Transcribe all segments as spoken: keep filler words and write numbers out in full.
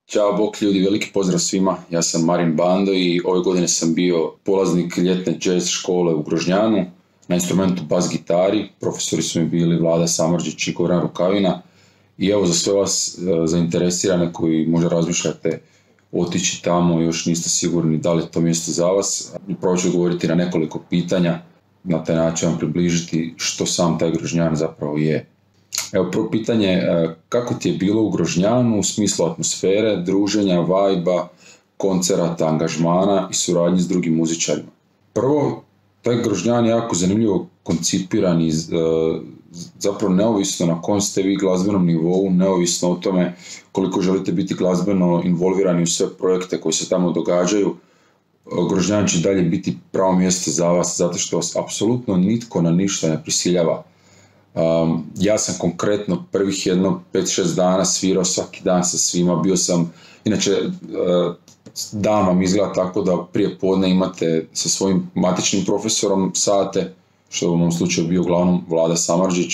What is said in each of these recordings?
Ćao, bok ljudi, veliki pozdrav svima, ja sam Marin Bando i ove godine sam bio polaznik ljetne jazz škole u Grožnjanu na instrumentu bas gitari. Profesori su mi bili Vlada Samardžić i Goran Rukavina i evo za sve vas e, zainteresirane koji možda razmišljate otići tamo, još niste sigurni da li je to mjesto za vas. Prvo ću govoriti na nekoliko pitanja, na taj način vam približiti što sam taj Grožnjan zapravo je. Evo, prvo pitanje, kako ti je bilo u Grožnjanu u smislu atmosfere, druženja, vajba, koncerata, angažmana i suradnje s drugim muzičarima? Prvo, taj Grožnjan je jako zanimljivo koncipiran i zapravo neovisno na kojem ste vi glazbenom nivou, neovisno o tome koliko želite biti glazbeno involvirani u sve projekte koji se tamo događaju, Grožnjan će dalje biti pravo mjesto za vas, zato što vas apsolutno nitko na ništa ne prisiljava. Um, ja sam konkretno prvih jedno pet šest dana svirao svaki dan sa svima, bio sam, inače uh, dan vam izgleda tako da prije podne imate sa svojim matičnim profesorom sate, što je u mom slučaju bio uglavnom Vlada Samardžić,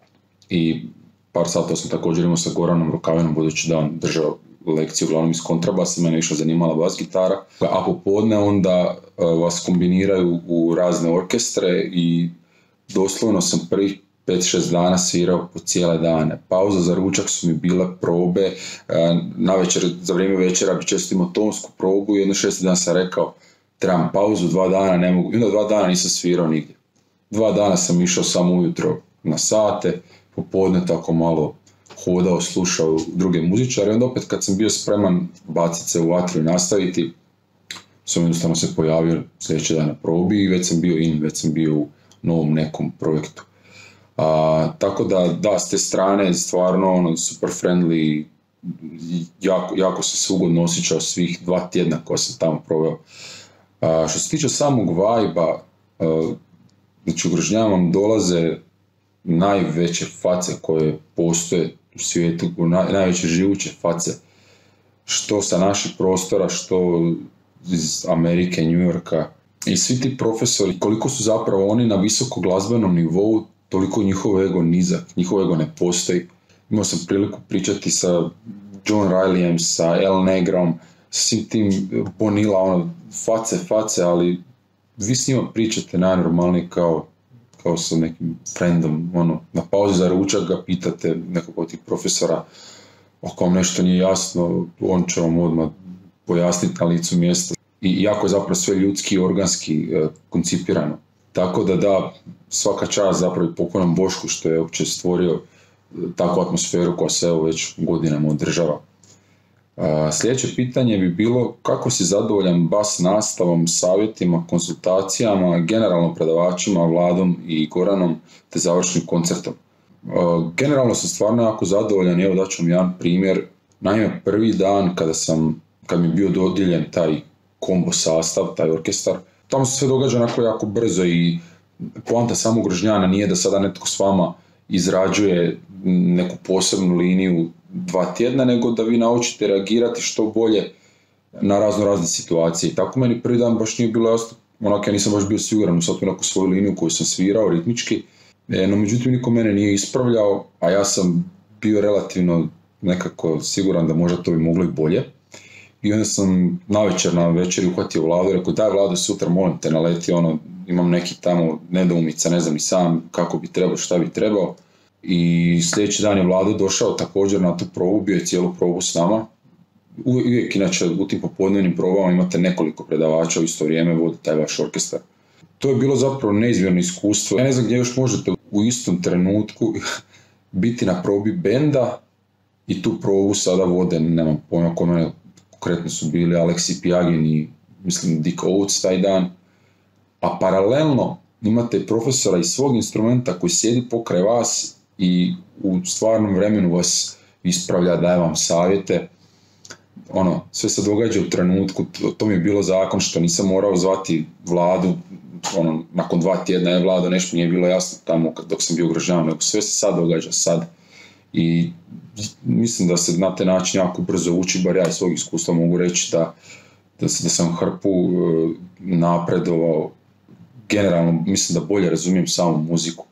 i par sata sam također imao sa Goranom Rukavinom, budući da on držao lekciju uglavnom iz kontrabasa, mene više zanimala bas gitara, a popodne onda uh, vas kombiniraju u razne orkestre i doslovno sam prvih pet šest dana svirao po cijele dane. Pauza za ručak su mi bile probe, na večer, za vrijeme večera bi često imao tonsku probu i jedno šesti dan sam rekao trebam pauzu, dva dana ne mogu, i onda dva dana nisam svirao nigdje. Dva dana sam išao samo ujutro na sate, popodne tako malo hodao, slušao druge muzičare i onda opet kad sam bio spreman baciti se u vatru i nastaviti, sam jednostavno se pojavio sljedeći dan na probi i već sam bio in, već sam bio u novom nekom projektu. A, tako da, da, s te strane stvarno ono, super friendly, jako, jako sam se ugodno osjećao svih dva tjedna koja sam tamo proveo. A, što se tiče samog vajba, znači u Grožnjan vam dolaze najveće face koje postoje u svijetu, naj, najveće živuće face, što sa naših prostora, što iz Amerike, New Yorka, i svi ti profesori, koliko su zapravo oni na visoko glazbenom nivou, toliko njihov ego nizak, njihov ego ne postoji. Imao sam priliku pričati sa John Rileyem, sa El Negrom, sa svim tim Bonilla, ono, face, face, ali vi s njima pričate najnormalnije kao, kao sa nekim friendom, ono, na pauzi za ručak ga pitate nekog od tih profesora, ako vam nešto nije jasno, on će vam odmah pojasniti na licu mjesta. I jako je zapravo sve ljudski i organski e, koncipirano. Tako da da, svaka čast zapravo i pokojnom Bošku što je uopće stvorio takvu atmosferu koja se evo već godinama održava. A, sljedeće pitanje bi bilo kako si zadovoljan bas nastavom, savjetima, konsultacijama, generalno predavačima, Vladom i Goranom te završnim koncertom. A, generalno sam stvarno jako zadovoljan i evo daću vam jedan primjer. Naime, prvi dan kada sam, kad mi je bio dodijeljen taj kombo sastav, taj orkestar, tamo se sve događa onako jako brzo i poanta samog Grožnjana nije da sada netko s vama izrađuje neku posebnu liniju dva tjedna, nego da vi naučite reagirati što bolje na razno razne situacije. Tako meni prvi dan baš nije bilo jasno, onako ja nisam baš bio siguran u svaku neku svoju liniju koju sam svirao ritmički, no međutim niko mene nije ispravljao, a ja sam bio relativno nekako siguran da možda to bi moglo i bolje. I onda sam navečer na večeri uhvatio Vladu i rekao daj Vlado sutra molim te naleti, ono, imam neki tamo nedoumica, ne znam ni sam kako bi trebao, šta bi trebao. I sljedeći dan je Vlado došao također na tu probu, bio je cijelu probu s nama. Uvijek inače u tim popodnevnim probama imate nekoliko predavača u isto vrijeme vodi taj vaš orkestar. To je bilo zapravo neizmjerno iskustvo. Ja ne znam gdje još možete u istom trenutku biti na probi benda i tu probu sada vode, nemam pojma kod mene. Konkretno su bili Aleksi Pjagin i mislim Dick Oates taj dan, a paralelno imate profesora iz svog instrumenta koji sjedi pokraj vas i u stvarnom vremenu vas ispravlja, daje vam savjete. Ono, sve se događa u trenutku, to, to mi je bilo zakon što nisam morao zvati Vladu, ono, nakon dva tjedna je Vlado, nešto nije bilo jasno tamo dok sam bio ugrožavan, nego sve se sad događa sad. I mislim da se na taj način jako brzo uči, bar ja iz svog iskustva mogu reći da, da, da sam hrpu e, napredovao, generalno mislim da bolje razumijem samu muziku.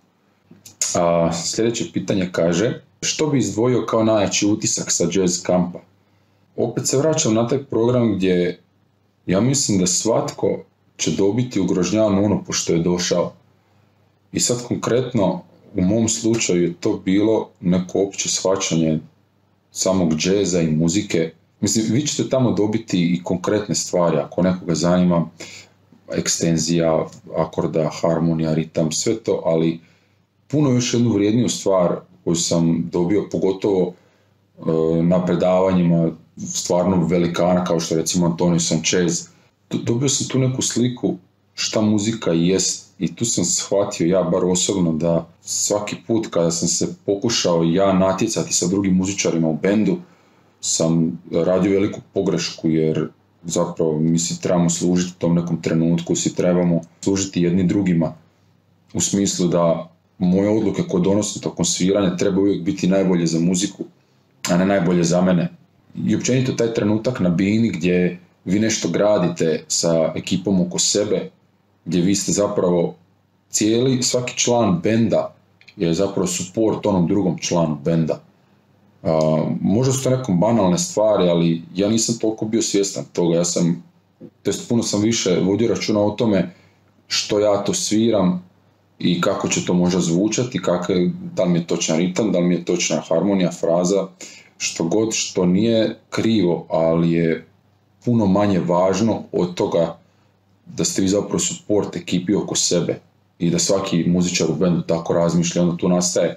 A, sljedeće pitanje kaže, što bi izdvojio kao najjači utisak sa jazz kampa? opet se vraćam na taj program gdje ja mislim da svatko će dobiti u Grožnjanu ono po što je došao. I sad konkretno u mom slučaju je to bilo neko opće shvaćanje samog džeza i muzike. Mislim, vi ćete tamo dobiti i konkretne stvari, ako nekoga zanima, ekstenzija, akorda, harmonija, ritam, sve to, ali puno još jednu vrijedniju stvar koju sam dobio, pogotovo e, na predavanjima stvarno velikana, kao što je recimo Antonio Sanchez, dobio sam tu neku sliku šta muzika jest i tu sam shvatio, ja bar osobno, da svaki put kada sam se pokušao ja natjecati sa drugim muzičarima u bendu, sam radio veliku pogrešku, jer zapravo mi si trebamo služiti tom nekom trenutku, si trebamo služiti jedni drugima, u smislu da moje odluke koje donosim tokom sviranja treba uvijek biti najbolje za muziku, a ne najbolje za mene. I općenito taj trenutak na bini gdje vi nešto gradite sa ekipom oko sebe, gdje vi ste zapravo cijeli, svaki član benda je zapravo support onom drugom članu benda. Uh, možda su to nekom banalne stvari, ali ja nisam toliko bio svjestan toga. Ja sam, to jest puno sam više vodio računa o tome što ja to sviram i kako će to možda zvučati, kako, da li mi je točan ritam, da li mi je točna harmonija, fraza, što god, što nije krivo, ali je puno manje važno od toga da ste vi zapravo support ekipi oko sebe i da svaki muzičar u bendu tako razmišlja, onda tu nastaje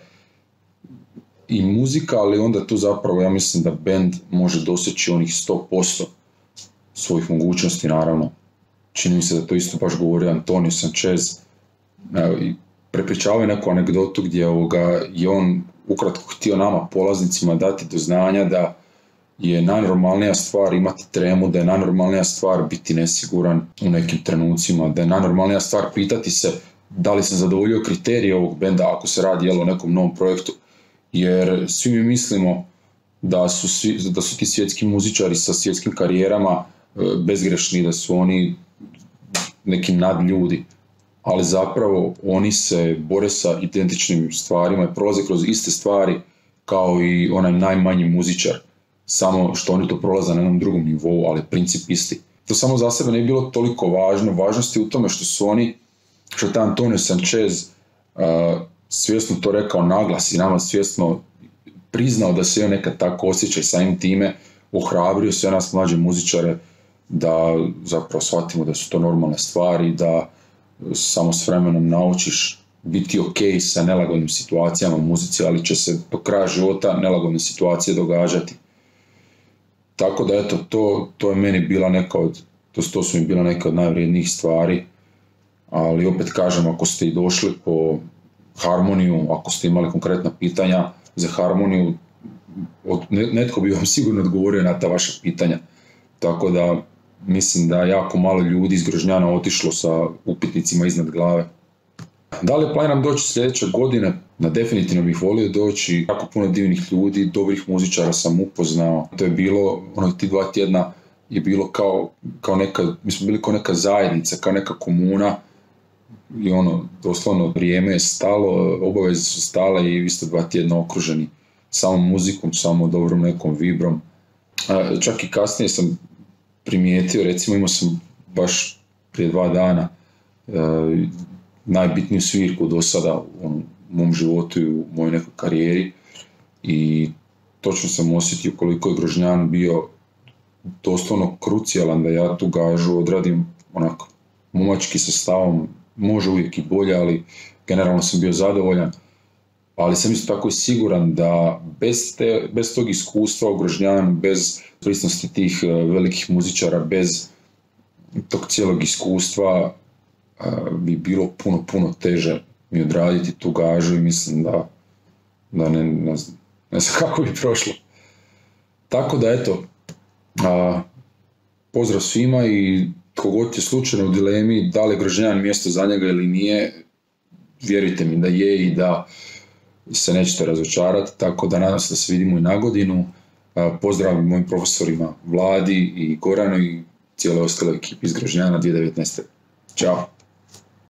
i muzika, ali onda tu zapravo ja mislim da bend može doseći onih sto posto svojih mogućnosti, naravno. Čini mi se da to isto baš govori Antonio Sanchez. Prepričavaju neku anegdotu gdje ovoga je on ukratko htio nama, polaznicima, dati do znanja da je najnormalnija stvar imati tremu, da je najnormalnija stvar biti nesiguran u nekim trenucima, da je najnormalnija stvar pitati se da li sam zadovoljio kriterije ovog benda ako se radi jel, o nekom novom projektu. Jer svi mi mislimo da su, svi, da su ti svjetski muzičari sa svjetskim karijerama e, bezgrešni, da su oni neki nadljudi, ali zapravo oni se bore sa identičnim stvarima i prolaze kroz iste stvari kao i onaj najmanji muzičar, samo što oni to prolaze na jednom drugom nivou, ali princip isti. To samo za sebe ne je bilo toliko važno, važnost je u tome što su oni, što je taj Antonio Sanchez uh, svjesno to rekao naglas i nama svjesno priznao da se on nekad tako osjeća i samim time ohrabrio sve nas mlađe muzičare da zapravo shvatimo da su to normalne stvari, da samo s vremenom naučiš biti ok sa nelagodnim situacijama u muzici, ali će se do kraja života nelagodne situacije događati. Tako da eto, to, to je meni bila neka od, to, to su mi bila neka od najvrijednijih stvari, ali opet kažem, ako ste i došli po harmoniju, ako ste imali konkretna pitanja za harmoniju, od, netko bi vam sigurno odgovorio na ta vaša pitanja. Tako da mislim da jako malo ljudi iz Grožnjana otišlo sa upitnicima iznad glave. Da li planiram doći sljedeće godine? Na definitivno bih volio doći. Jako puno divnih ljudi, dobrih muzičara sam upoznao. To je bilo, ono ti dva tjedna je bilo kao, kao neka, mi smo bili kao neka zajednica, kao neka komuna. I ono, doslovno vrijeme je stalo, obaveze su stale i vi ste dva tjedna okruženi samom muzikom, samo dobrom nekom vibrom. A, čak i kasnije sam primijetio, recimo imao sam baš prije dva dana e, najbitniju svirku do sada u mom životu i u mojoj nekoj karijeri i točno sam osjetio koliko je Grožnjan bio doslovno krucijalan da ja tu gažu odradim onako momački sa stavom, može uvijek i bolje, ali generalno sam bio zadovoljan, ali sam isto tako i siguran da bez, te, bez tog iskustva u Grožnjanu, bez prisnosti tih velikih muzičara, bez tog cijelog iskustva bi bilo puno, puno teže mi odraditi tu gažu i mislim da, da ne, ne, znam, ne znam kako bi prošlo. Tako da eto, a, pozdrav svima i tko god je slučajno u dilemi da li je Grožnjan mjesto za njega ili nije, vjerujte mi da je i da se nećete razočarati, tako da nadam se da se vidimo i na godinu. A, pozdrav mojim profesorima Vladi i Goranu i cijele ostale ekipi iz Grožnjana dvije tisuće devetnaeste. Ćao!